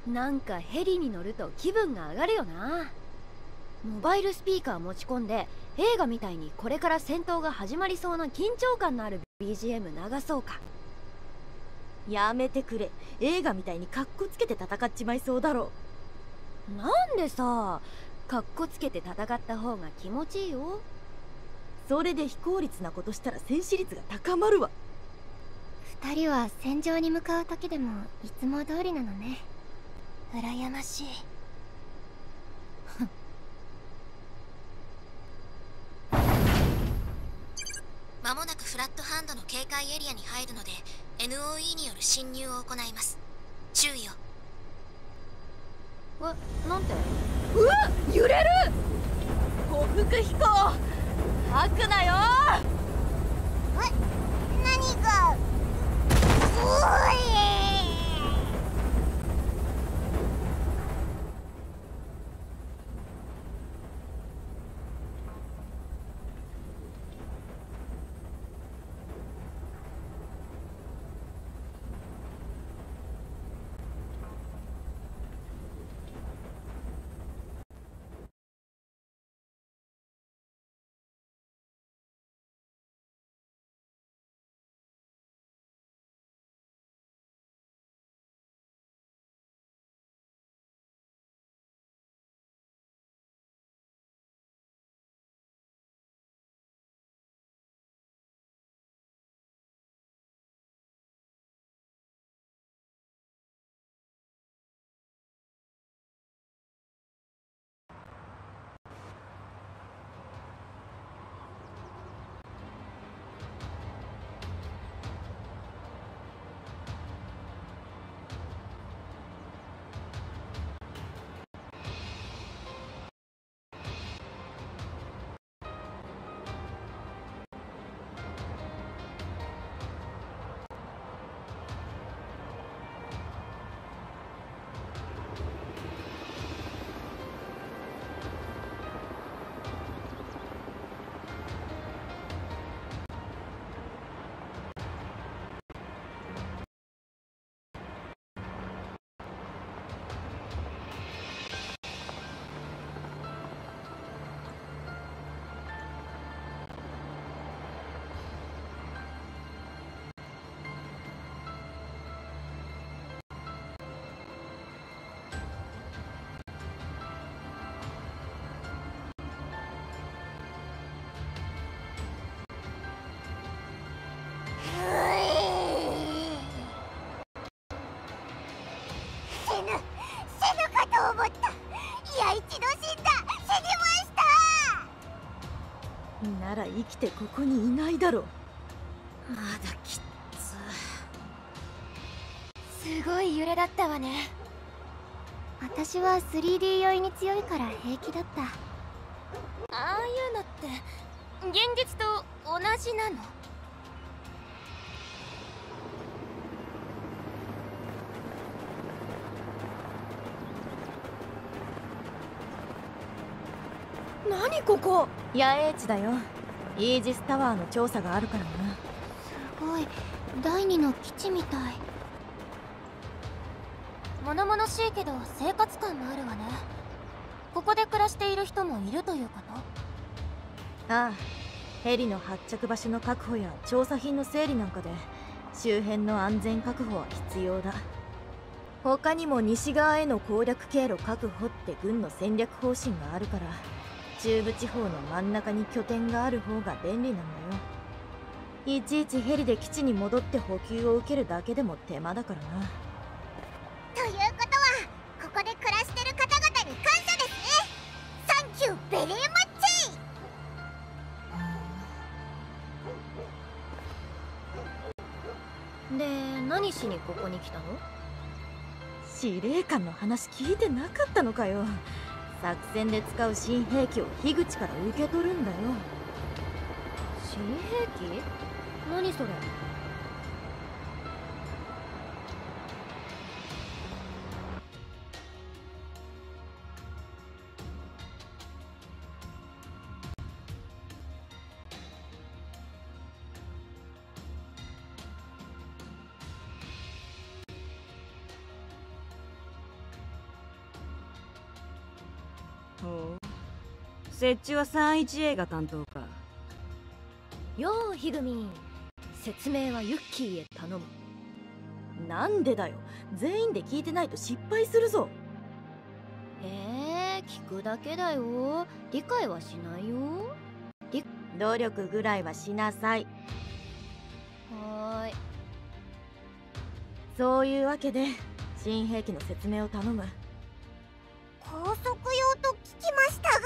なんかヘリに乗ると気分が上がるよな。モバイルスピーカー持ち込んで映画みたいにこれから戦闘が始まりそうな緊張感のある BGM 流そうか。 やめてくれ。映画みたいにカッコつけて戦っちまいそうだろ。 なんでさ、カッコつけて戦った方が気持ちいいよ。 それで非効率なことしたら戦死率が高まるわ。 二人は戦場に向かう時でもいつも通りなのね。羨ましい。 間もなくフラットハンドの警戒エリアに入るので NOE による侵入を行います。注意を。 なんて。 うわっ、揺れる。報復飛行吐くなよ。 何が。おい。死ぬかと思った。いや、一度死んだ。死にました。 なら生きてここにいないだろ。 まだきっすごい揺れだったわね。私は 3D 酔いに強いから平気だった。 ああいうのって現実と同じなの？ 何ここ。 野営地だよ。イージスタワーの調査があるからな。 すごい、第二の基地みたい。 物々しいけど生活感もあるわね。ここで暮らしている人もいるということ？ ああ、ヘリの発着場所の確保や調査品の整理なんかで周辺の安全確保は必要だ。他にも西側への攻略経路確保って軍の戦略方針があるから、中部地方の真ん中に拠点がある方が便利なんだよ。いちいちヘリで基地に戻って補給を受けるだけでも手間だからな。 ということは、ここで暮らしてる方々に感謝ですね。サンキューベリーマッチ。 で、何しにここに来たの？ 司令官の話聞いてなかったのかよ。作戦で使う新兵器を樋口から受け取るんだよ。 新兵器？何それ？ 設置は 31A が担当か。 ようひぐみん、説明はユッキーへ頼む。 なんでだよ、全員で聞いてないと失敗するぞ。 聞くだけだよ。理解はしないよ。 努力ぐらいはしなさい。 はーい。 そういうわけで新兵器の説明を頼む。 高速用と聞きましたが。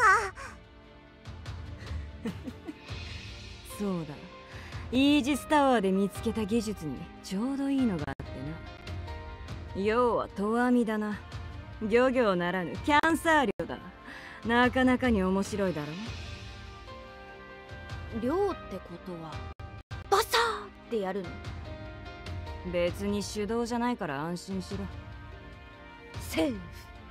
そうだ、イージスタワーで見つけた技術にちょうどいいのがあってな。要は投網だな。漁業ならぬキャンサー漁だ。なかなかに面白いだろ。 漁ってことはバサーってやるの？ 別に手動じゃないから安心しろ。 セー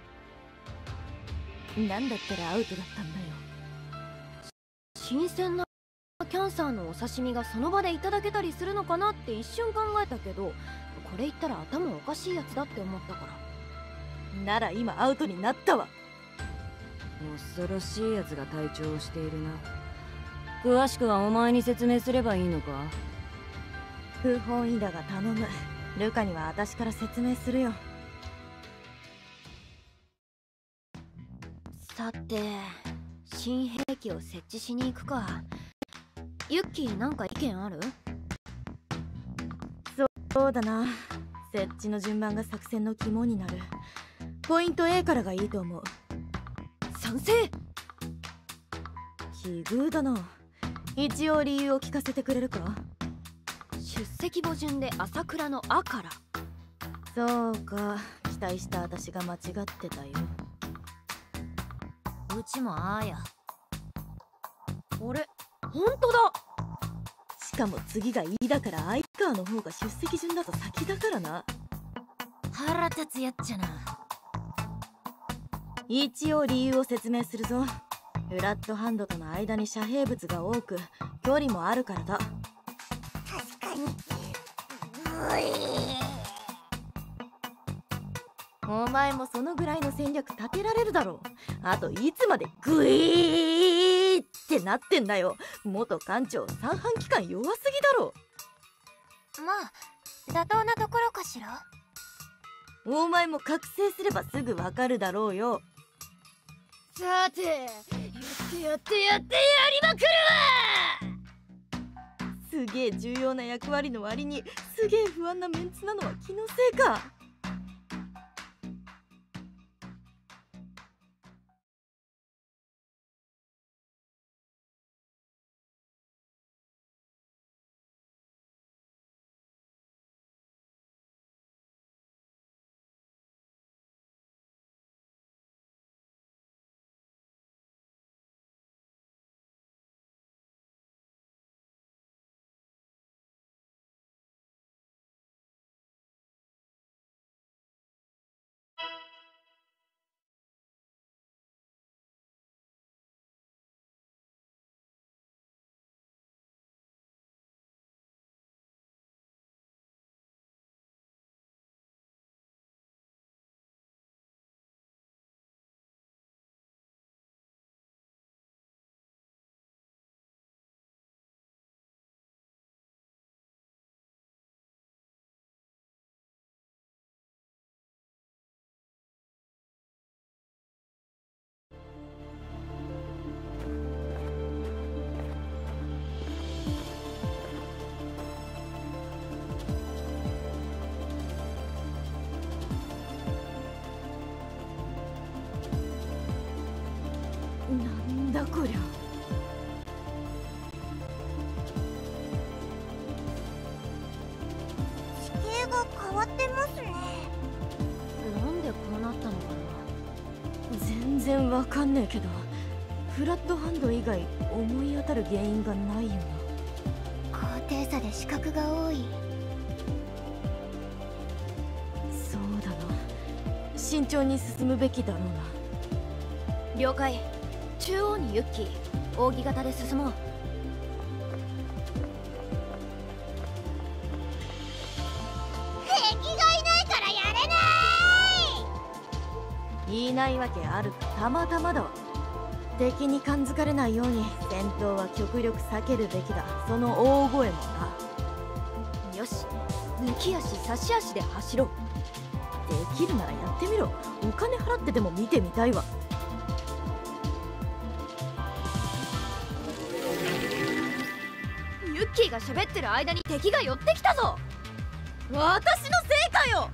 フ。 なんだったらアウトだったんだよ。 新鮮なキャンサーのお刺身がその場でいただけたりするのかなって一瞬考えたけど、これ言ったら頭おかしいやつだって思ったから。 なら今アウトになったわ。 恐ろしいやつが隊長をしているな。詳しくはお前に説明すればいいのか？ 不本意だが頼む。ルカには私から説明するよ。 さて、新兵器を設置しに行くか。ユッキーなんか意見ある？ そうだな、設置の順番が作戦の肝になる。ポイント A からがいいと思う。 賛成。 奇遇だな。一応理由を聞かせてくれるか？ 出席簿順で朝倉の「あ」から。 そうか、期待した私が間違ってたよ。 うちもあーや。 あれ、ほんとだ。 しかも次が「い」だから相川の方が出席順だと先だからな。 腹立つやっちゃな。 一応理由を説明するぞ。フラットハンドとの間に遮蔽物が多く距離もあるからだ。 確かに。 お前もそのぐらいの戦略立てられるだろう。あといつまでグイーってなってんだよ。元艦長三半規管弱すぎだろ。 まあ妥当なところかしら。 お前も覚醒すればすぐわかるだろうよ。 さて、やってやりまくるわ。 すげえ重要な役割の割にすげえ不安なメンツなのは気のせいか。なんだこりゃ。 地形が変わってますね。 なんでこうなったのかな。 全然わかんねえけど、フラットハンド以外思い当たる原因がないよな。 高低差で死角が多い。 そうだな、慎重に進むべきだろうな。 了解。中央にユッキー、扇形で進もう。 敵がいないからやれない。 いないわけある、たまたまだわ。 敵に感づかれないように戦闘は極力避けるべきだ。その大声もな。 よし、抜き足差し足で走ろう。 できるならやってみろ。お金払ってでも見てみたいわ。 ユッキーが喋ってる間に敵が寄ってきたぞ。 私のせいかよ。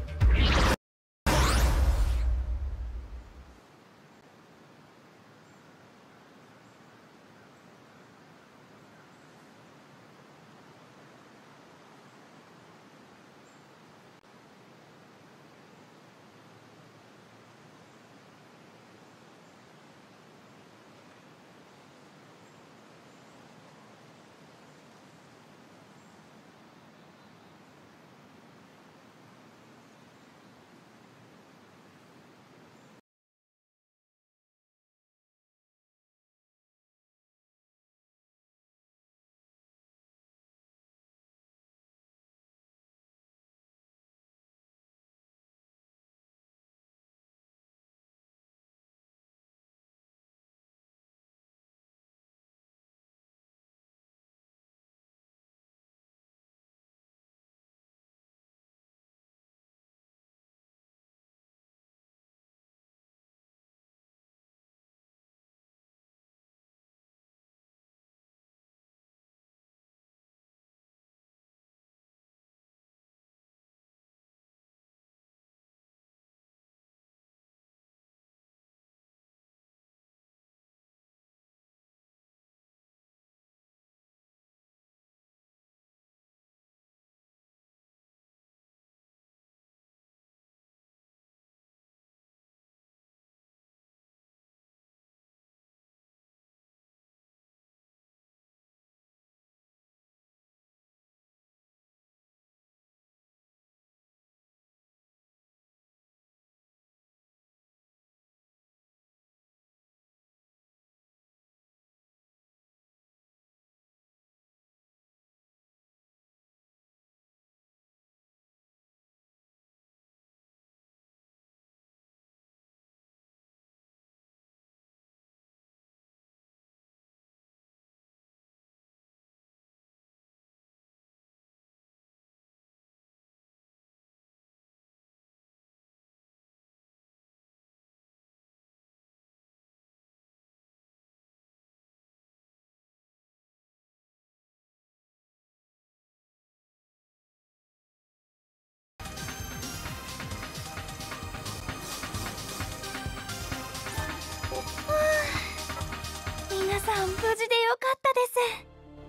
皆さん無事でよかったです。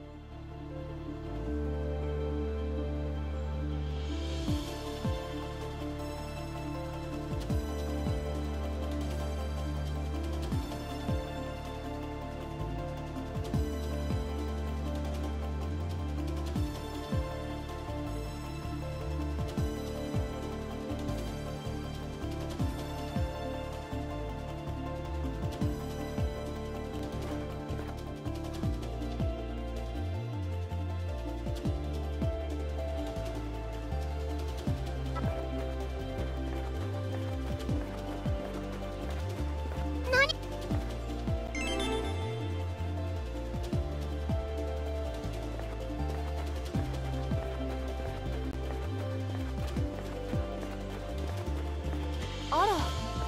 あら、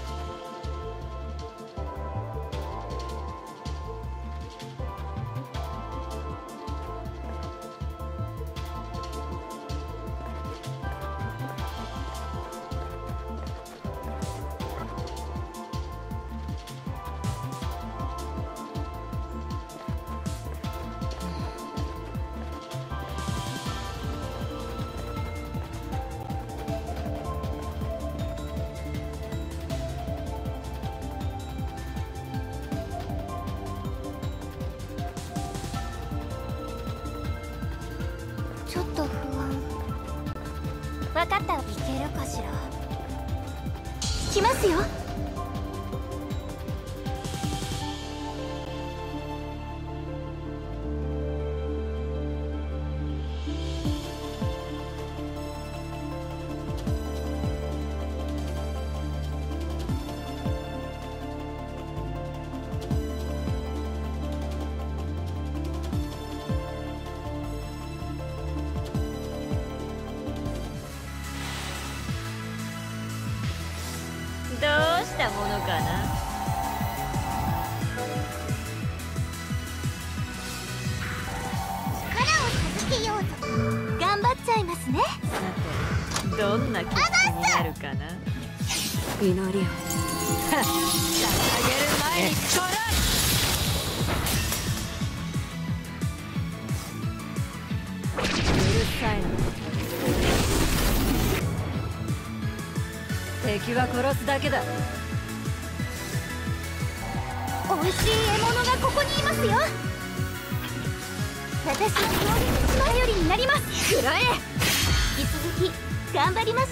ちょっと不安。分かった、いけるかしら。来ますよ。 たものかな。 力を授けようぞ。 頑張っちゃいますね。 さてどんな結果になるかな。祈りを捧げる前にこら。うるさいな。敵は殺すだけだ。 美味しい獲物がここにいますよ。私の攻撃頼りになります。 くらえ。 引き続き頑張りましょう。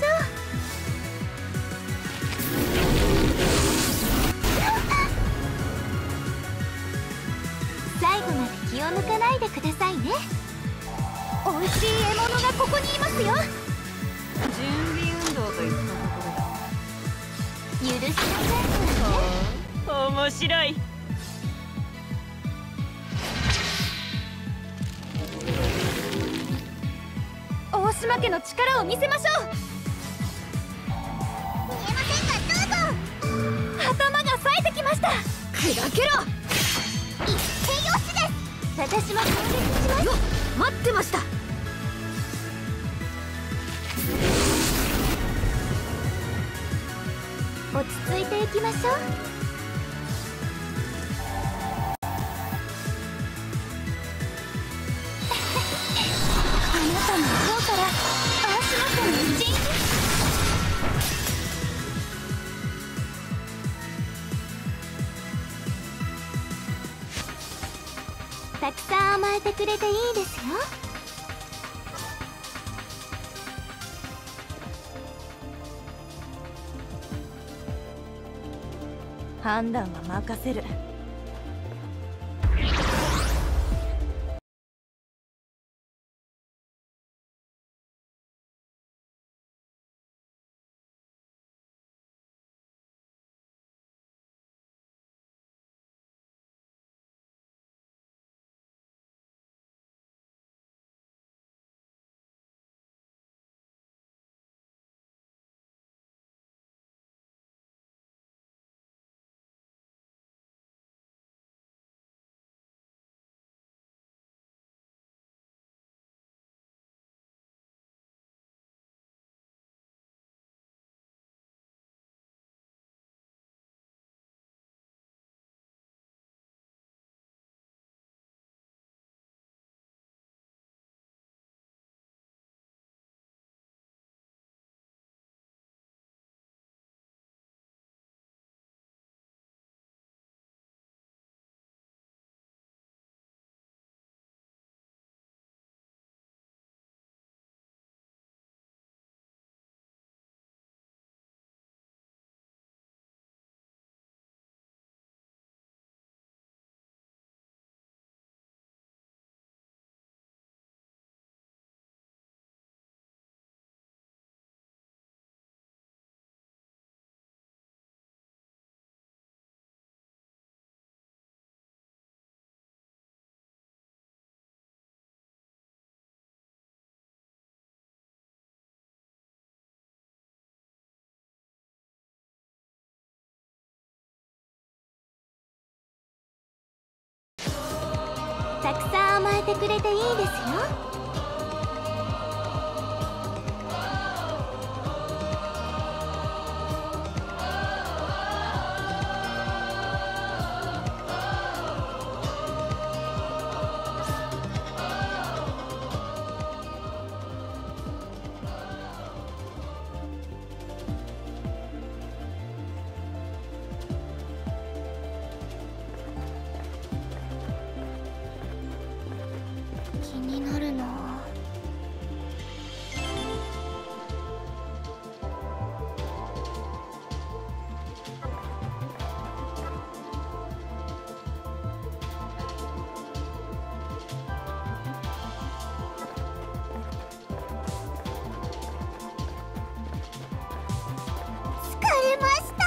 最後まで気を抜かないでくださいね。美味しい獲物がここにいますよ。 準備運動といったところだ。 許しなさいわね。 面白い。 大島家の力を見せましょう。 見えませんがどうぞ。 頭が冴えてきました。砕けろ。 一定よしです。私も攻撃します。 よっ、待ってました。 落ち着いていきましょう。あなたの方から大島家の一員。たくさん甘えてくれていいですよ。 判断は任せる。 たくさん甘えてくれていいですよ。気になるな。疲れました。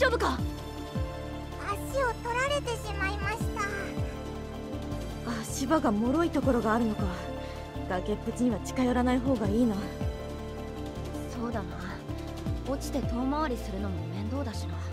丈夫か？ 足を取られてしまいました。 足場が脆いところがあるのか。崖っぷちには近寄らない方がいいな。 そうだな、落ちて遠回りするのも面倒だしな。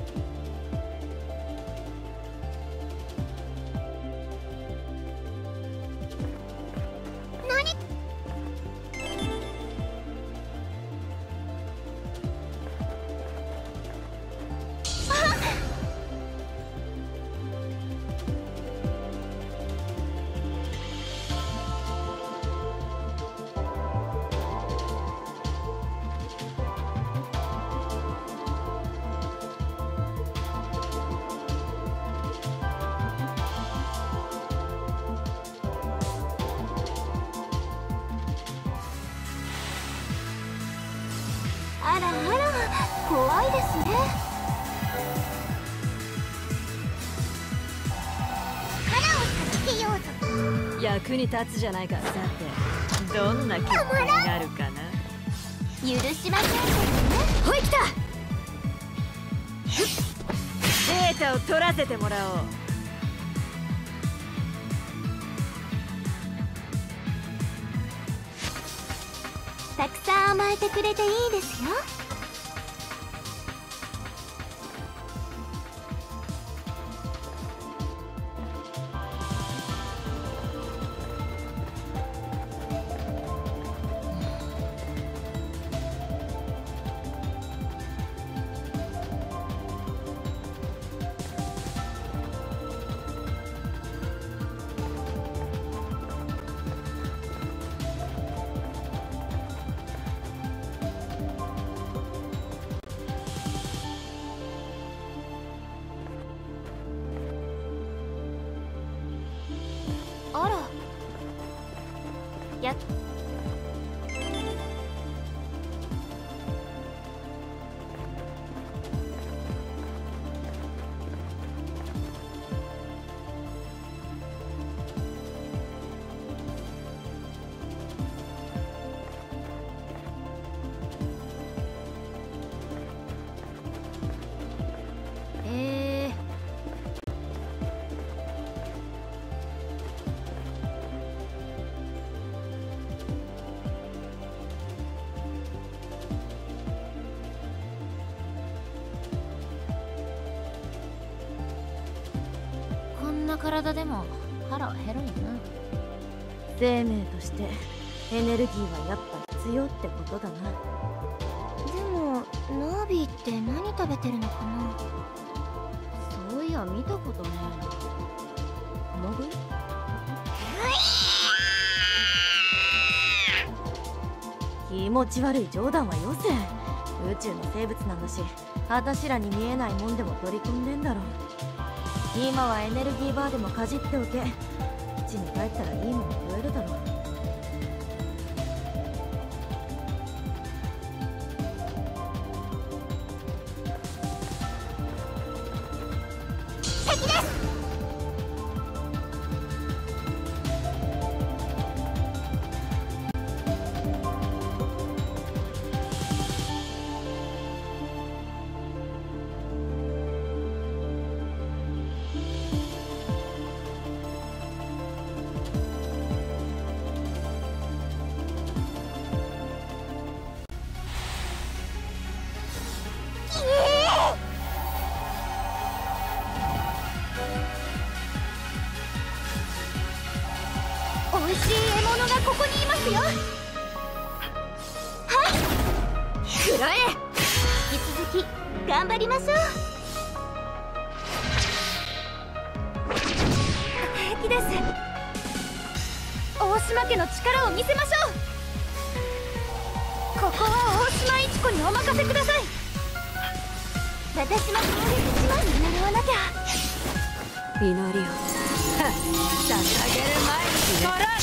あらあら、怖いですね。 腹を授けようぞ。 役に立つじゃないか。さてどんな結果になるかな。 許しませんけどね。 ほい来た。 データを取らせてもらおう。 たくさん甘えてくれていいですよ。あら、やこんな体でも腹は減るんやな。 生命としてエネルギーはやっぱ必要ってことだな。 でもナービーって何食べてるのかな。 そういや見たことねえな。モグ？ 気持ち悪い冗談はよせ。宇宙の生物なんだし、あたしらに見えないもんでも取り込んでんだろ。今はエネルギーバーでもかじっておけ。地に帰ったらいいもの食えるだろ。 敵です。 美味しい獲物がここにいますよ。はい、食らえ。引き続き頑張りましょう。平気です。大島家の力を見せましょう。ここは大島一子にお任せください。私も攻撃一番に習わなきゃ。 祈りを捧げる前にこら。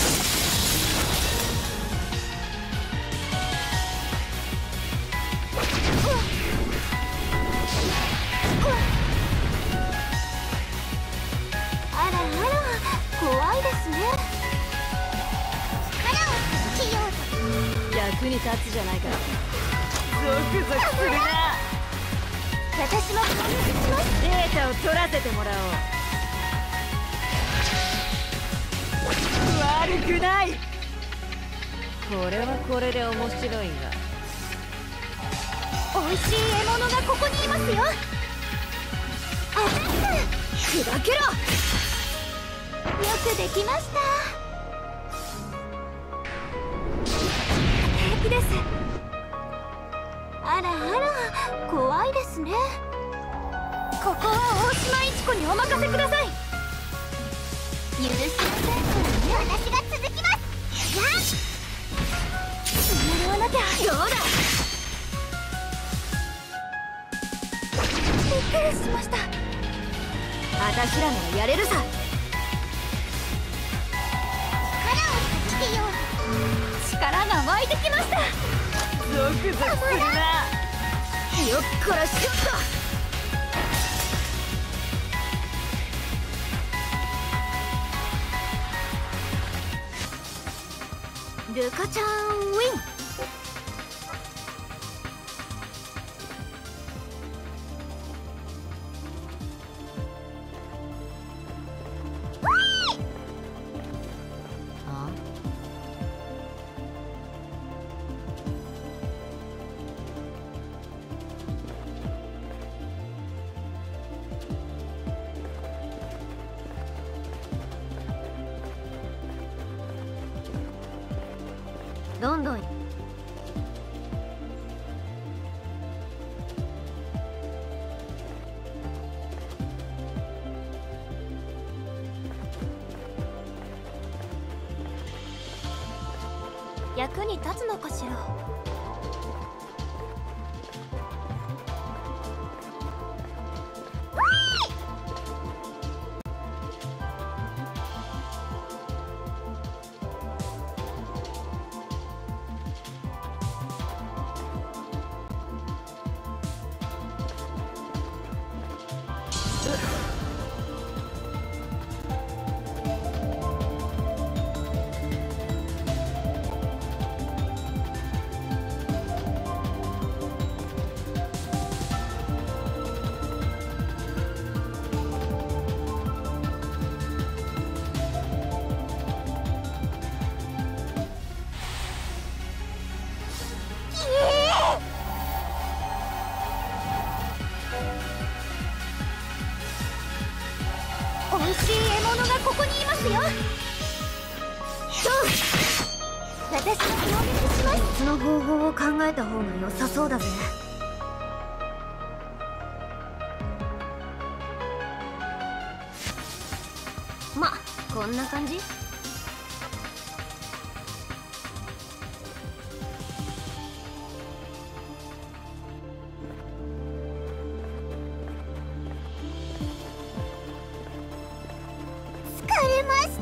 あらあら、怖いですね。 腹を授けようぞ。 役に立つじゃないか。ゾクゾクするな。 私も協力します。 データを取らせてもらおう。悪くない。これはこれで面白いが、 美味しい獲物がここにいますよ。アタック。 砕けろ。 よくできました。平気です。あらあら、怖いですね。 ここは大島一子にお任せください。 許しませんからね。 私が続きます。やっ狙わなきゃ。どうだ。 びっくりしました。 あたしらならやれるさ。 力を貸してよ。 力が湧いてきました。 ゾクゾクするな。 よっこらしょっと。ルカちゃんウィン。どんどん。 役に立つのかしら。 美味しい獲物がここにいますよ。私が協力します。 別の方法を考えた方が良さそうだぜ。ま、こんな感じ。 疲れました。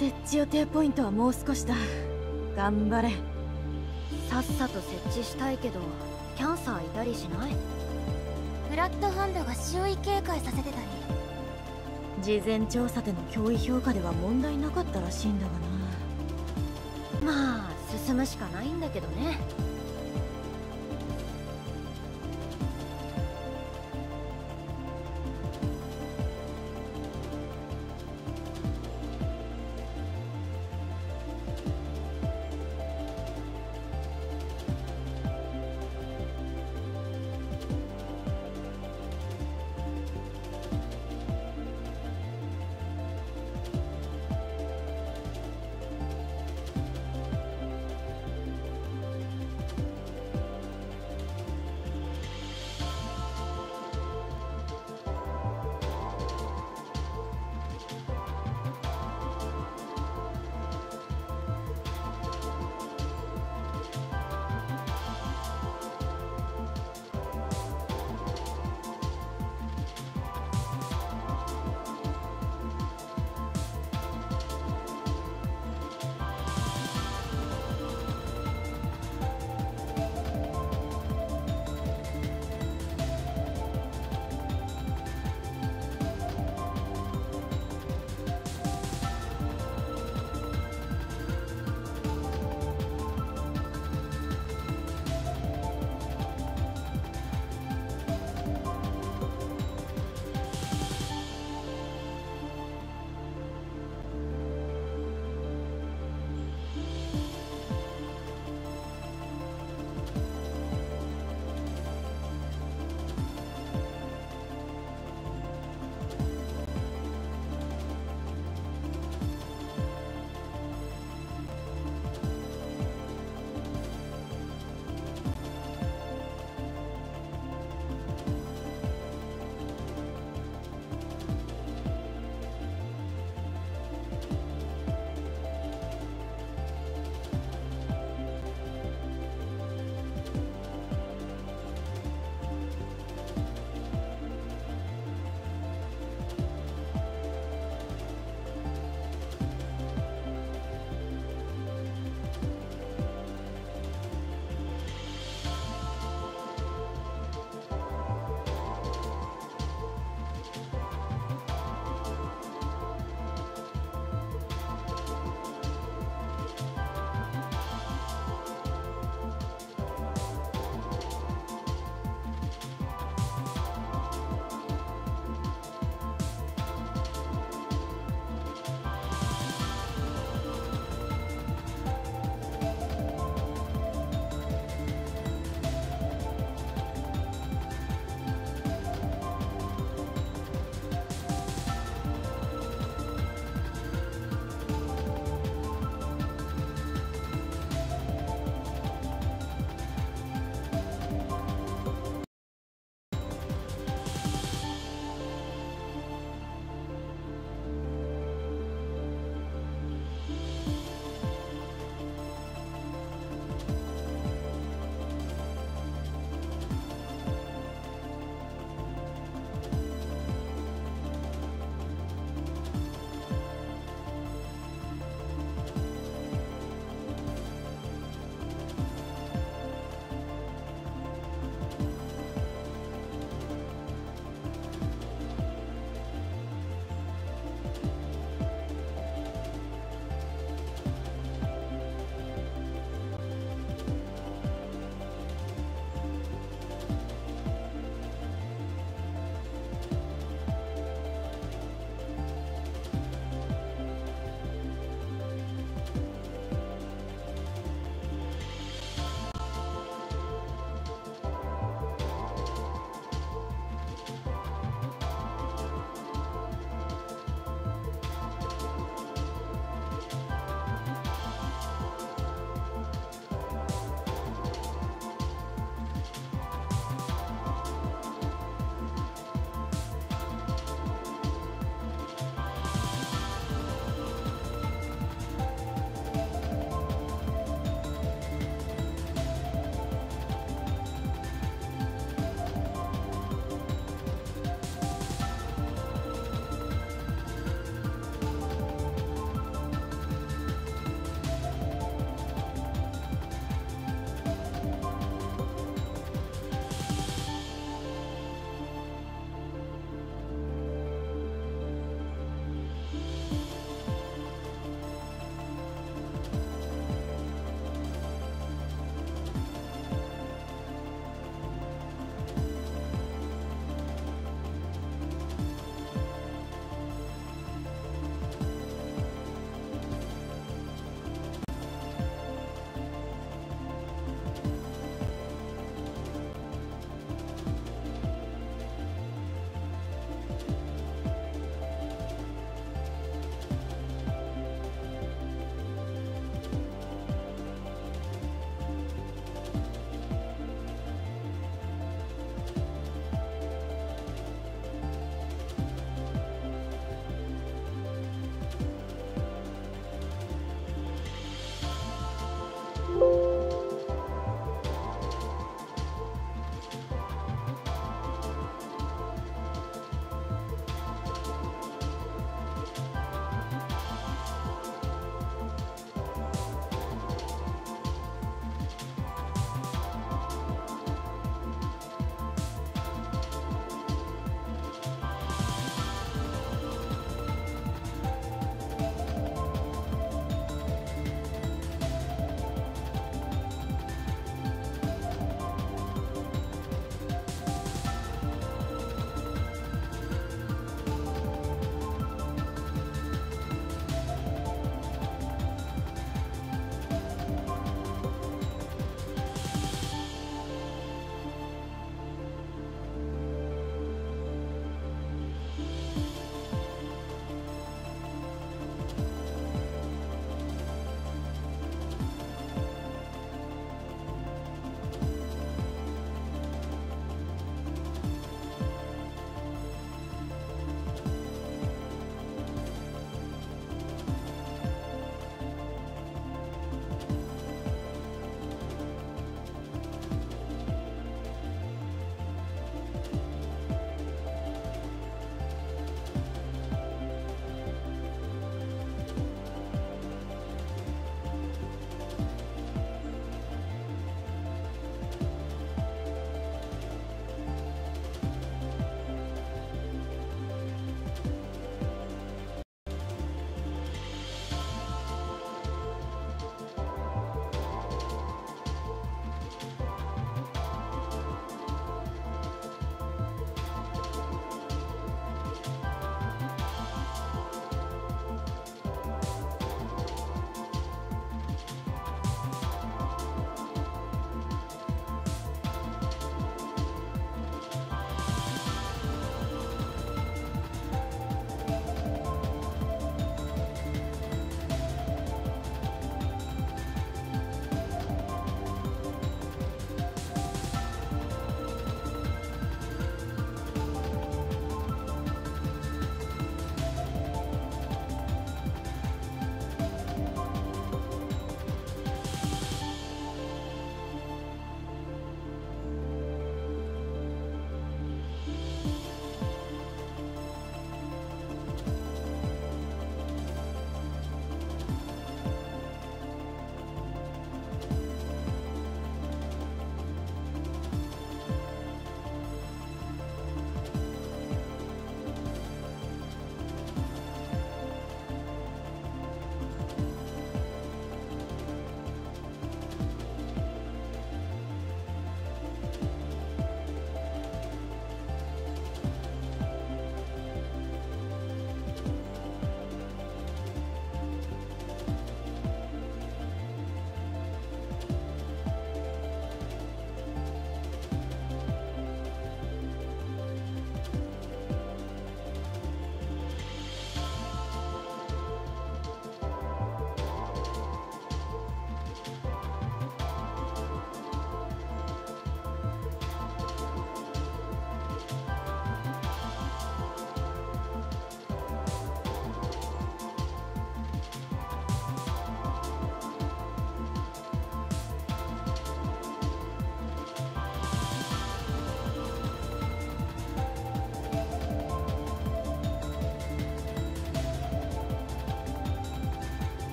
設置予定ポイントはもう少しだ。頑張れ。 さっさと設置したいけどキャンサーいたりしない？ フラットハンドが周囲警戒させてたり。 事前調査での脅威評価では問題なかったらしいんだがな。 まあ進むしかないんだけどね。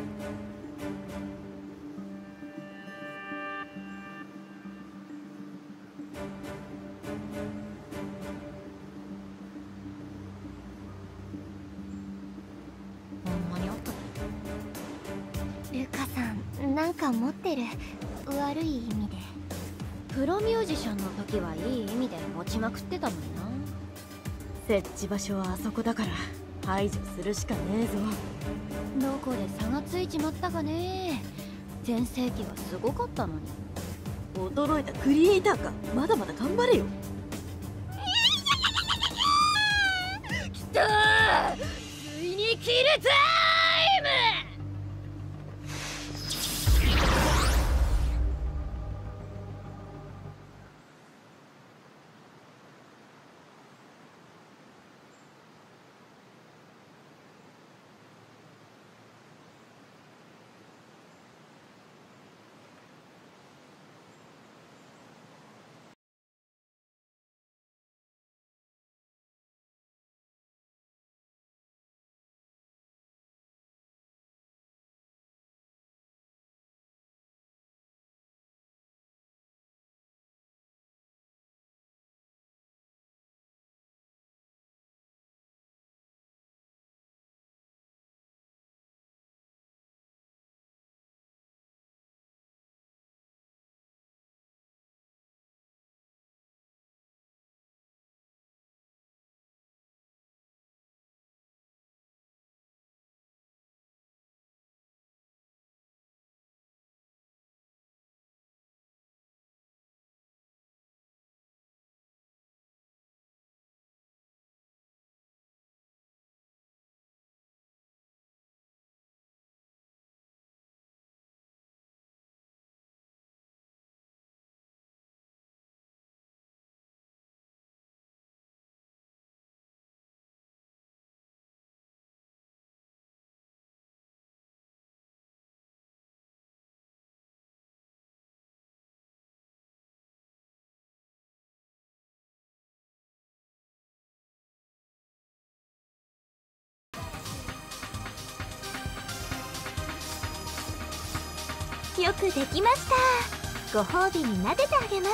ほんまにあったルカさんなんか持ってる、悪い意味で。 プロミュージシャンの時はいい意味で持ちまくってたのにな。 設置場所はあそこだから排除するしかねえぞ。 どこで差がついちまったかね。全盛期はすごかったのに。 驚いたクリエイターか。まだまだ頑張れよ。 きたー、ついにキルタイム。 よくできました。ご褒美に撫でてあげます。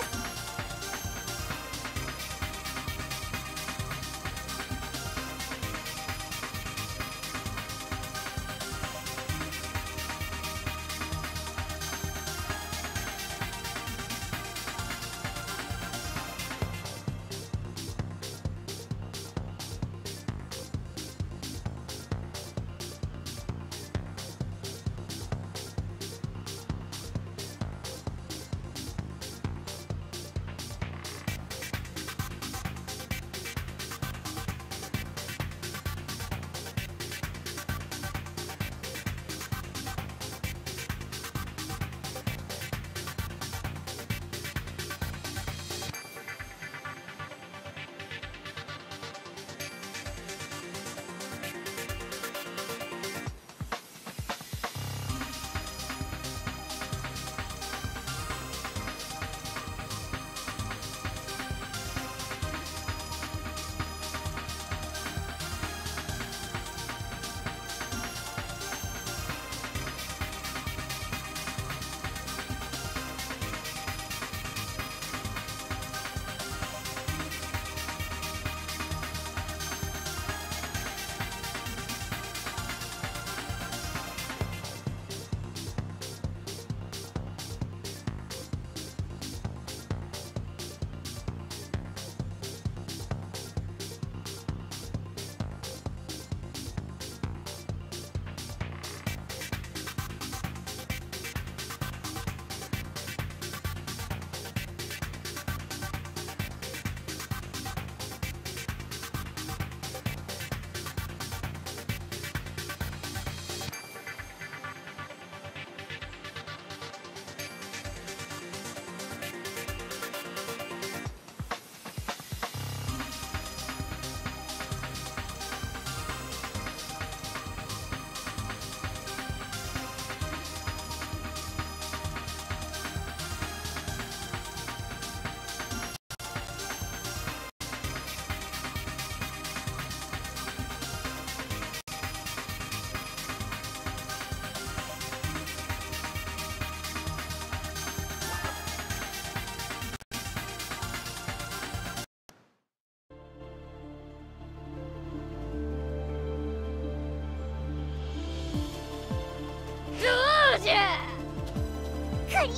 リアです。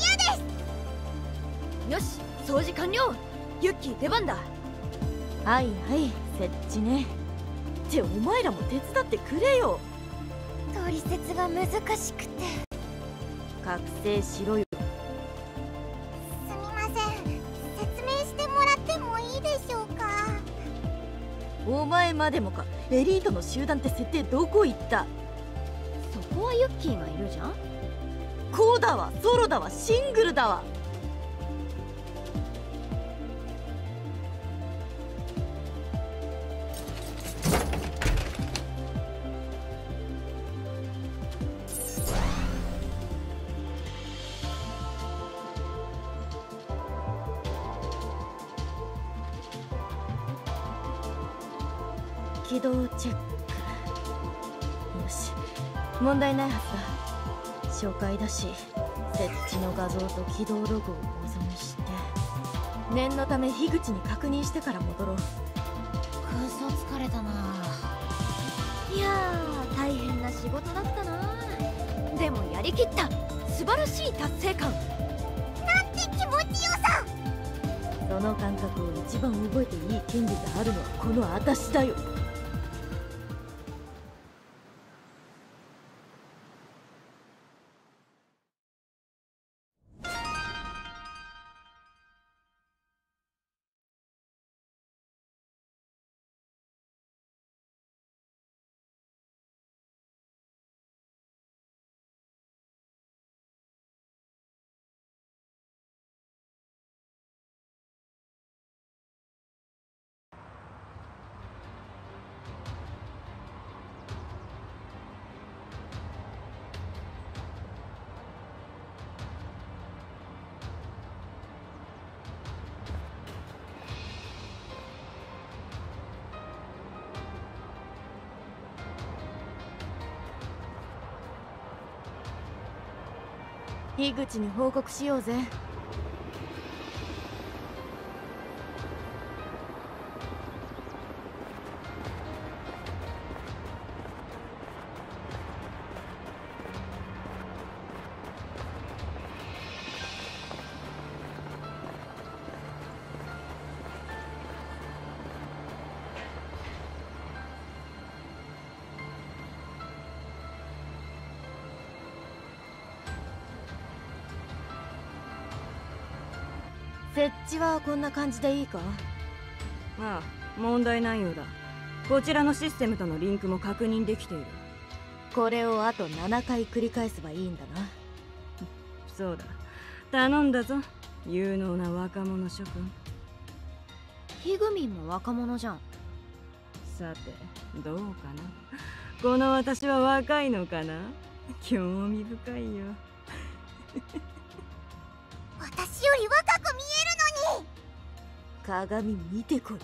よし、掃除完了。ユッキー出番だ。 はいはい、設置ね。ってお前らも手伝ってくれよ。 取説が難しくて。 覚醒しろよ。 すみません、説明してもらってもいいでしょうか。 お前までもか。エリートの集団って設定どこ行った？ そこはユッキーがいるじゃん。 こうだわ、ソロだわ、シングルだわ。起動チェック。よし、問題ないはずだ。初回だし、設置の画像と起動ログを保存して、念のため樋口に確認してから戻ろう。 くそ疲れたな。 いやー、大変な仕事だったな。でもやりきった。素晴らしい達成感。 なんて気持ちよさ。 その感覚を一番覚えていい権利があるのはこの私だよ。樋口に報告しようぜ。設置はこんな感じでいいか？ ああ、問題ないようだ。こちらのシステムとのリンクも確認できている。 これをあと7回繰り返せばいいんだな。 そうだ、頼んだぞ、有能な若者諸君。 ヒグミンも若者じゃん。 さて、どうかな。この私は若いのかな。興味深いよ。 私より若く見えるのに。 鏡見てこい。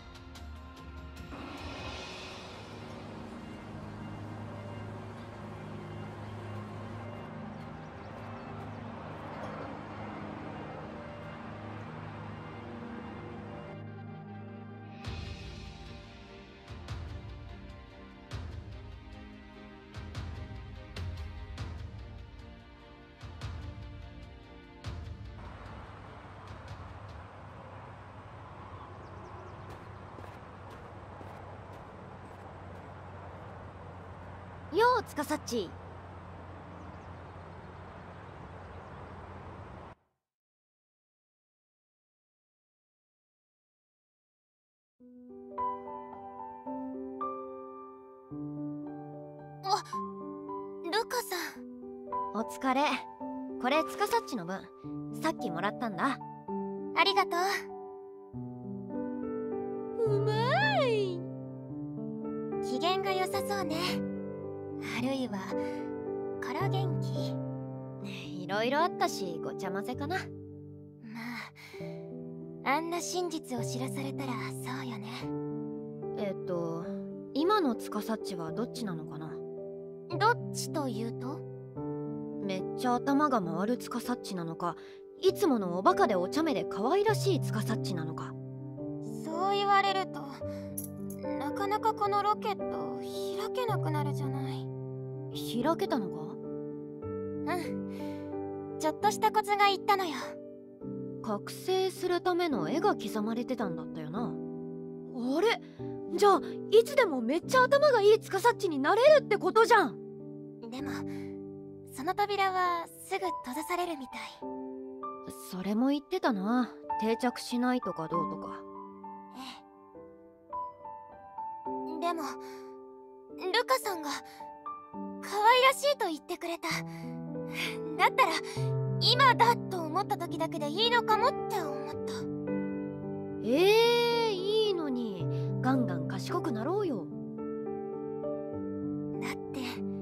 ようつかさっち。 ルカさん。 お疲れ。これつかさっちの分、さっきもらったんだ。 ありがとう。うまい。機嫌が良さそうね。あるいはから元気？ いろいろあったし、ごちゃ混ぜかな。 まあ、あんな真実を知らされたらそうよね。 今のつかさっちはどっちなのかな。 どっちというと？ めっちゃ頭が回るつかさっちなのか、いつものおバカでお茶目で可愛らしいつかさっちなのか。 そう言われるとなかなかこのロケット開けなくなるじゃない。 開けたのか？ うん、 ちょっとしたコツが言ったのよ。 覚醒するための絵が刻まれてたんだったよな。あれ、じゃあいつでもめっちゃ頭がいい司っちになれるってことじゃん。 でもその扉はすぐ閉ざされるみたい。 それも言ってたな、定着しないとかどうとか。 ええ。でもルカさんが可愛らしいと言ってくれた。だったら今だと思った時だけでいいのかもって思った。 いいのにガンガン賢くなろうよ。 だって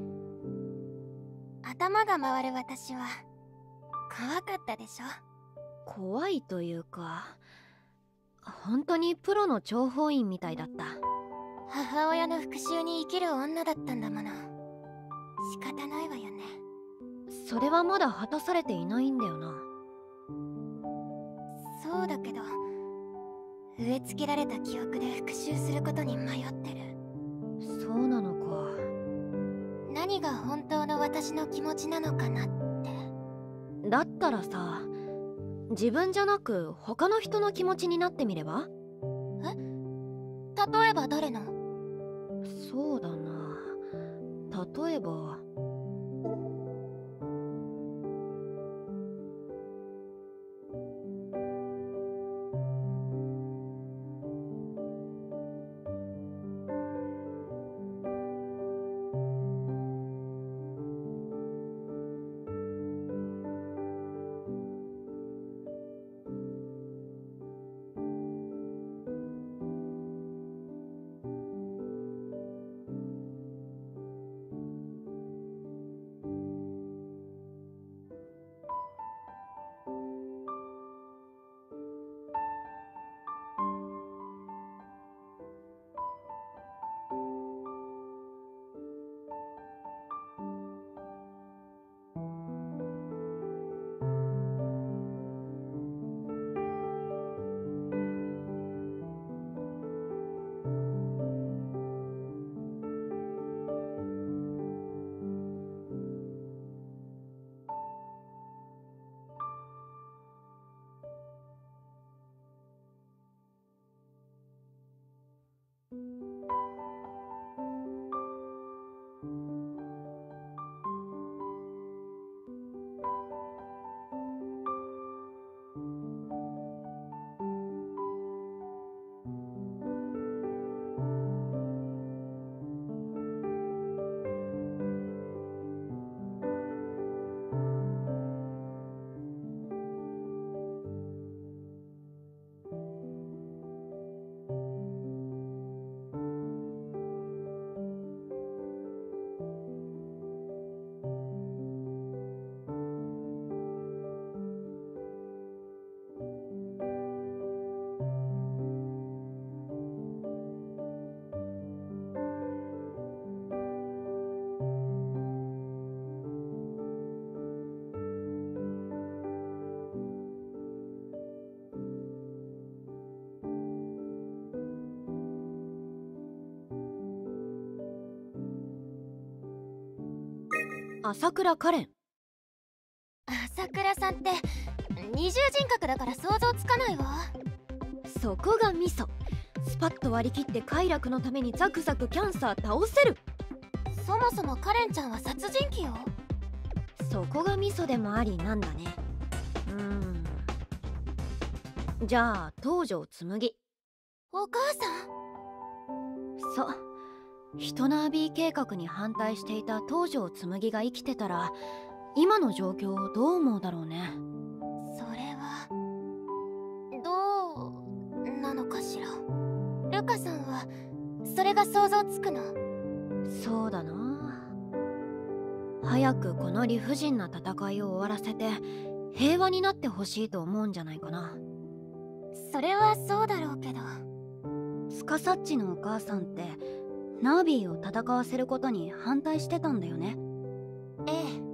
頭が回る私は怖かったでしょ。 怖いというか、本当にプロの諜報員みたいだった。 母親の復讐に生きる女だったんだもの。仕方ないわよね。 それはまだ果たされていないんだよな。 そうだけど植え付けられた記憶で復讐することに迷ってる。 そうなのか。 何が本当の私の気持ちなのかなって。 だったらさ、自分じゃなく他の人の気持ちになってみれば？ 例えば誰の？ そうだな、例えば朝倉カレン。 朝倉さんって二重人格だから想像つかないわ。 そこがミソ。スパッと割り切って快楽のためにザクザクキャンサー倒せる。 そもそもカレンちゃんは殺人鬼よ。 そこがミソでもありなんだね。じゃあ東條紬。 お母さん？ そう、ヒトナービー計画に反対していた東條紬が生きてたら今の状況をどう思うだろうね。 それはどうなのかしら。ルカさんはそれが想像つくの？ そうだな、早くこの理不尽な戦いを終わらせて平和になってほしいと思うんじゃないかな。 それはそうだろうけど、 スカサッチのお母さんってナービーを戦わせることに反対してたんだよね。 え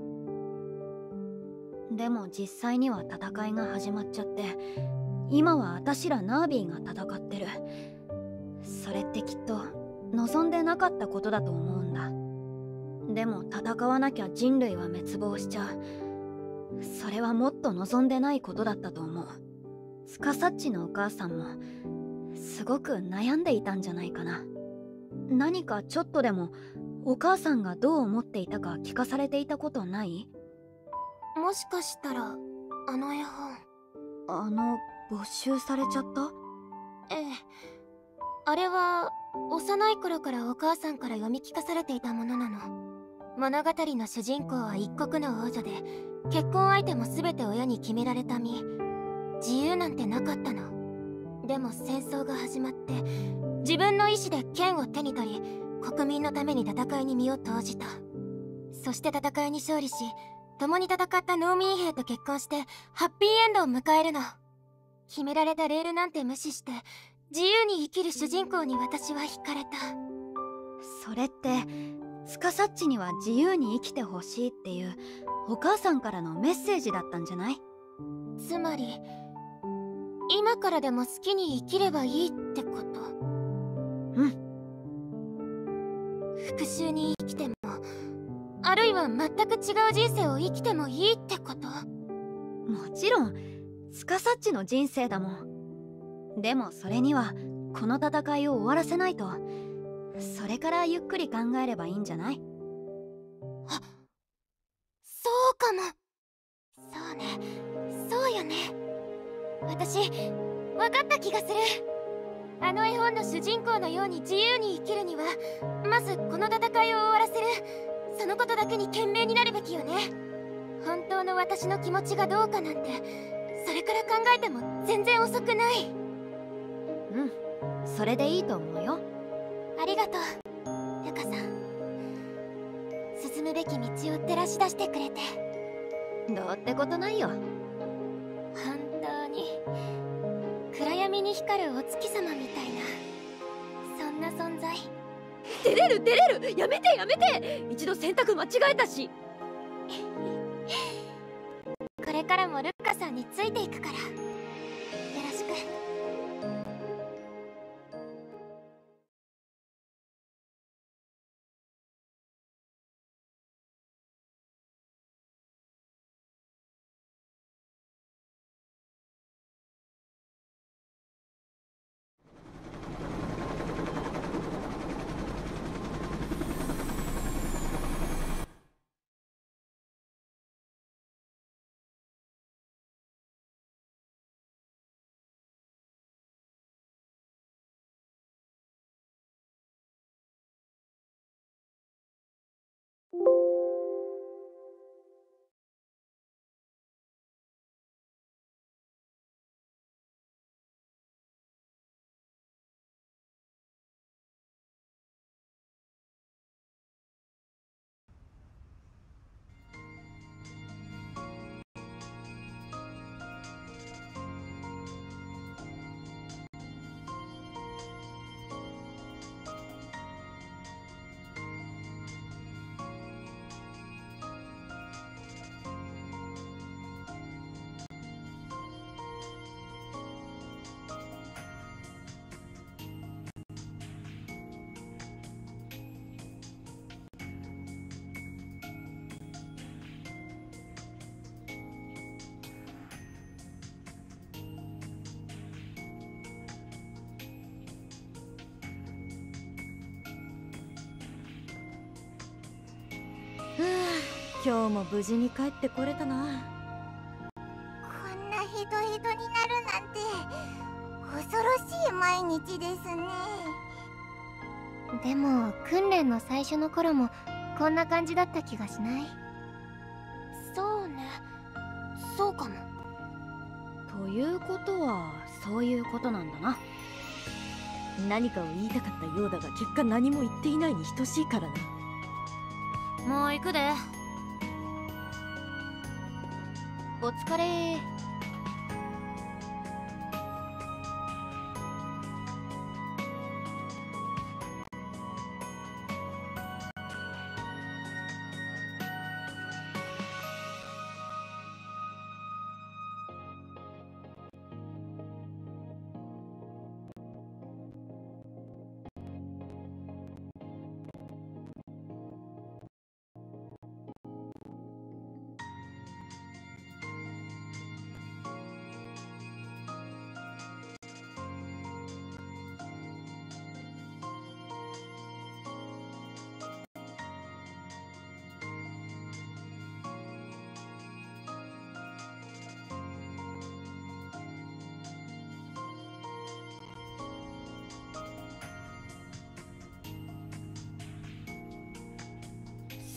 え。 でも実際には戦いが始まっちゃって、今は私らナービーが戦ってる。それってきっと望んでなかったことだと思うんだ。でも戦わなきゃ人類は滅亡しちゃう。 それはもっと望んでないことだったと思う。スカサッチのお母さんもすごく悩んでいたんじゃないかな。何かちょっとでもお母さんがどう思っていたか聞かされていたことない？ もしかしたらあの絵本、 没収されちゃった？ ええ、あれは幼い頃からお母さんから読み聞かされていたものなの。物語の主人公は一国の王女で、結婚相手も全て親に決められた身。自由なんてなかったの。でも戦争が始まって、自分の意志で剣を手に取り、国民のために戦いに身を投じた。そして戦いに勝利し、共に戦った農民兵と結婚してハッピーエンドを迎えるの。決められたレールなんて無視して自由に生きる主人公に私は惹かれた。 それってスカサッチには自由に生きてほしいっていうお母さんからのメッセージだったんじゃない？ つまり今からでも好きに生きればいいってこと？ うん。 復讐に生きても、あるいは全く違う人生を生きてもいいってこと？ もちろんスカサッチの人生だもん。でもそれにはこの戦いを終わらせないと。それからゆっくり考えればいいんじゃない？ あ、そうかも。そうね、そうよね。私分かった気がする。あの絵本の主人公のように自由に生きるには、まずこの戦いを終わらせる、そのことだけに懸命になるべきよね。本当の私の気持ちがどうかなんて、それから考えても全然遅くない。 うん、それでいいと思うよ。 ありがとう、ルカさん。進むべき道を照らし出してくれて。 どうってことないよ。 本当に暗闇に光るお月様みたいな、そんな存在。 照れる、やめてやめて。一度選択間違えたし。 これからもルカさんについていくから、よろしく。 今日も無事に帰ってこれたな。 こんなヘドヘドになるなんて恐ろしい毎日ですね。 でも訓練の最初の頃もこんな感じだった気がしない？そうね、そうかも。 ということはそういうことなんだな。 何かを言いたかったようだが、結果何も言っていないに等しいからな。 もう行くで。お疲れ。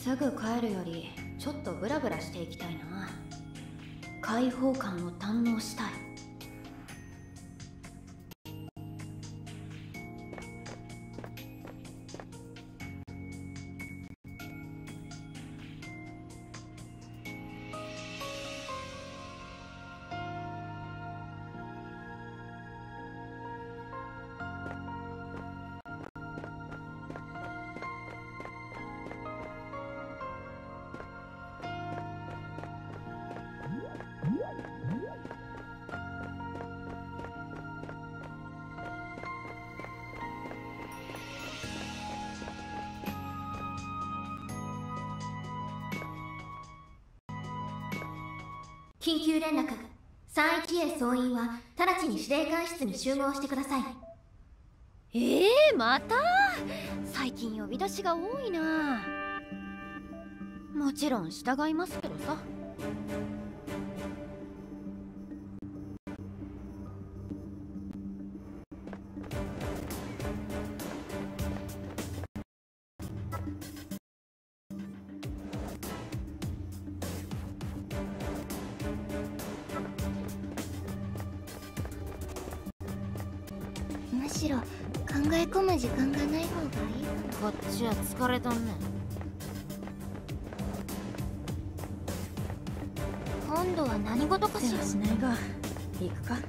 すぐ帰るよりちょっとブラブラしていきたいな。開放感を堪能したい。 緊急連絡。31A 総員は直ちに司令官室に集合してください。 また最近呼び出しが多いな。もちろん従いますけどさ。 むしろ考え込む時間がない方がいいかこっちは疲れとんねん。 今度は何事かしら。 せはしないが行くか。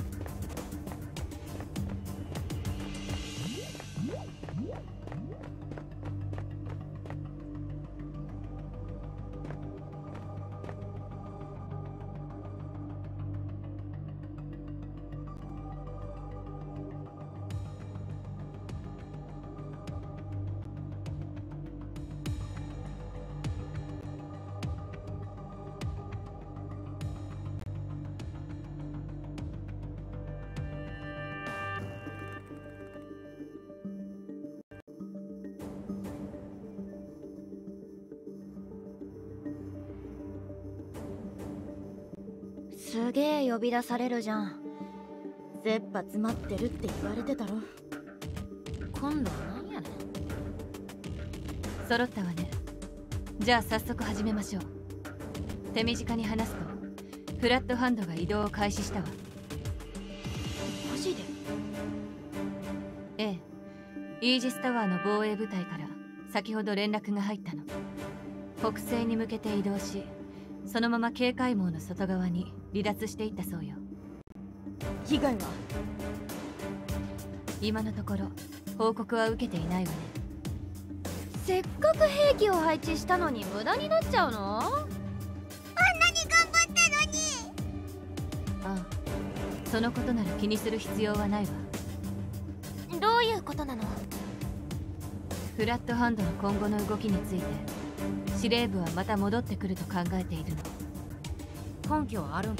すげえ呼び出されるじゃん。 切羽詰まってるって言われてたろ。 今度は何やねん。揃ったわね。じゃあ早速始めましょう。手短に話すとフラットハンドが移動を開始したわ。 マジで？ ええ、イージスタワーの防衛部隊から先ほど連絡が入ったの。北西に向けて移動し、そのまま警戒網の外側に離脱していったそうよ。 被害は？ 今のところ報告は受けていないわね。 せっかく兵器を配置したのに無駄になっちゃうの？ あんなに頑張ったのに。 ああ、そのことなら気にする必要はないわ。 どういうことなの？ フラットハンドの今後の動きについて司令部はまた戻ってくると考えているの。 根拠はあるんか？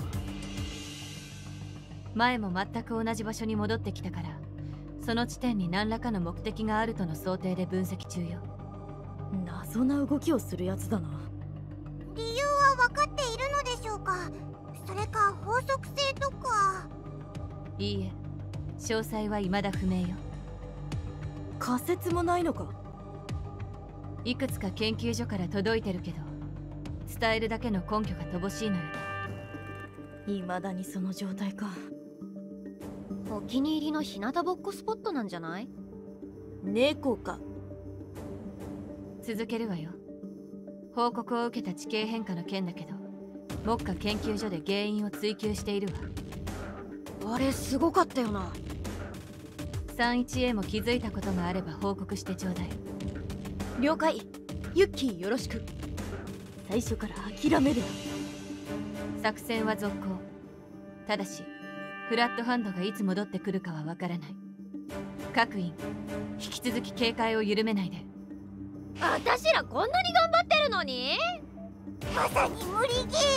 前も全く同じ場所に戻ってきたから、その地点に何らかの目的があるとの想定で分析中よ。 謎な動きをするやつだな。 理由は分かっているのでしょうか？それか法則性とか。 いいえ、詳細は未だ不明よ。 仮説もないのか？ いくつか研究所から届いてるけど、伝えるだけの根拠が乏しいのよね。 未だにその状態か。 お気に入りの日向ぼっこスポットなんじゃない？ 猫か。 続けるわよ。報告を受けた地形変化の件だけど、目下研究所で原因を追求しているわ。 あれすごかったよな。 31A も気づいたことがあれば報告してちょうだい。 了解。ユッキーよろしく。 最初から諦めるな。 作戦は続行。ただしフラットハンドがいつ戻ってくるかはわからない。各員引き続き警戒を緩めないで。 あたしらこんなに頑張ってるのに？ まさに無理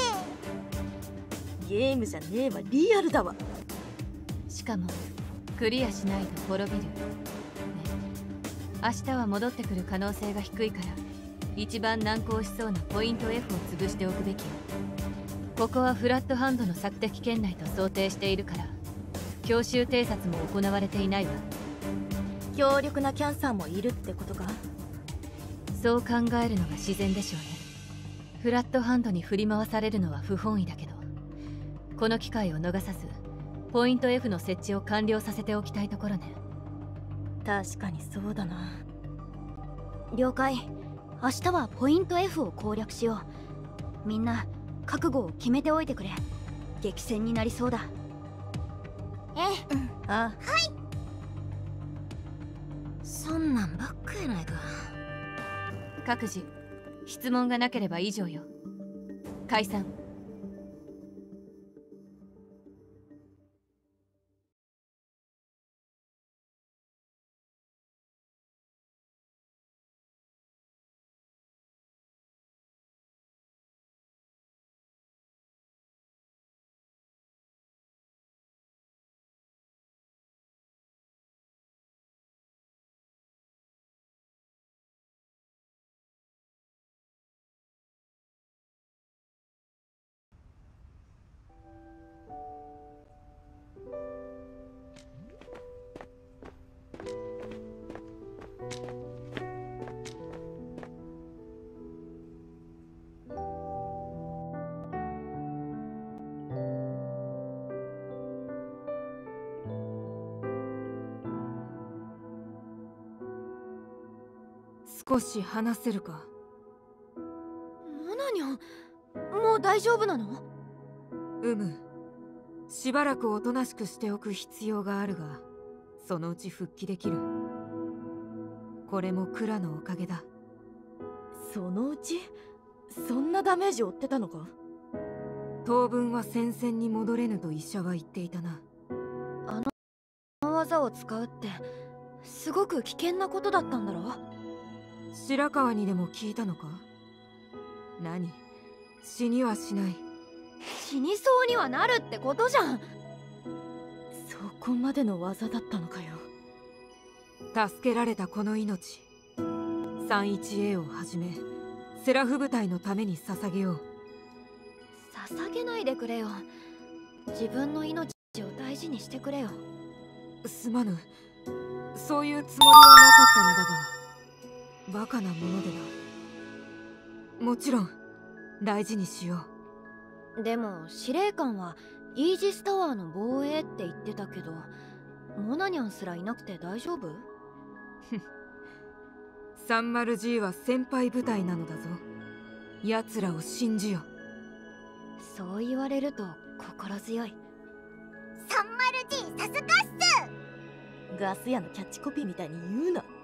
ゲゲームじゃねえわ、リアルだわ。 しかもクリアしないと滅びる、ね、明日は戻ってくる可能性が低いから、一番難航しそうなポイント F を潰しておくべきよ。ここはフラットハンドの索敵圏内と想定しているから、強襲偵察も行われていないわ。 強力なキャンサーもいるってことか？ そう考えるのが自然でしょうね。フラットハンドに振り回されるのは不本意だけど、この機会を逃さずポイント F の設置を完了させておきたいところね。 確かにそうだな。 了解。明日はポイント F を攻略しよう。みんな覚悟を決めておいてくれ。激戦になりそうだ。 あ、 そんなんばっかやないか。 各自質問がなければ以上よ。解散。 少し話せるか。 モナニャン、もう大丈夫なの？ しばらくおとなしくしておく必要があるが、そのうち復帰できる。これもクラのおかげだ。 そのうちそんなダメージ負ってたのか？ 当分は戦線に戻れぬと医者は言っていたな。 あの技を使うってすごく危険なことだったんだろ？ 白川にでも聞いたのか？何？死にはしない。 死にそうにはなるってことじゃん。 そこまでの技だったのかよ。 助けられたこの命、 31A をはじめセラフ部隊のために捧げよう。 捧げないでくれよ。自分の命を大事にしてくれよ。 すまぬ。そういうつもりはなかったのだが、バカなものでだ。もちろん大事にしよう。でも司令官はイージスタワーの防衛って言ってたけど、モナニャンすらいなくて大丈夫 ？30G は先輩部隊なのだぞ。奴らを信じよ。 そう言われると心強い。 30G さすがっす。 ガス屋のキャッチコピーみたいに言うな。